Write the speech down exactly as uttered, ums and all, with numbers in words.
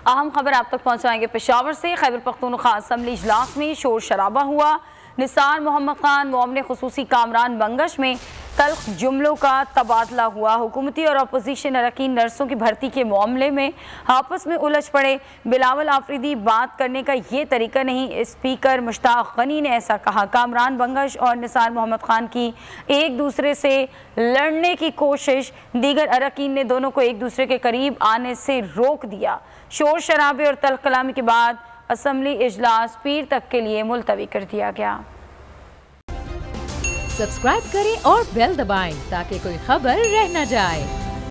अहम खबर आप तक पहुंचाएंगे पेशावर से। खैबर पख्तूनख्वा असम्बली इजलास में शोर शराबा हुआ। निसार मोहम्मद खान मोमने खुसूसी कामरान बंगश में तल्ख जुमलों का तबादला हुआ। हुकूमती और अपोजिशन अरकान नर्सों की भर्ती के मामले में आपस में उलझ पड़े। बिलावल आफरीदी बात करने का ये तरीका नहीं, स्पीकर मुश्ताक गनी ने ऐसा कहा। कामरान बंगश और निसार मोहम्मद खान की एक दूसरे से लड़ने की कोशिश, दीगर अरकान ने दोनों को एक दूसरे के करीब आने से रोक दिया। शोर शराबे और तल्ख कलामी के बाद असम्बली इजलास पीर तक के लिए मुलतवी कर दिया गया। सब्सक्राइब करें और बेल दबाएं ताकि कोई खबर रह न जाए।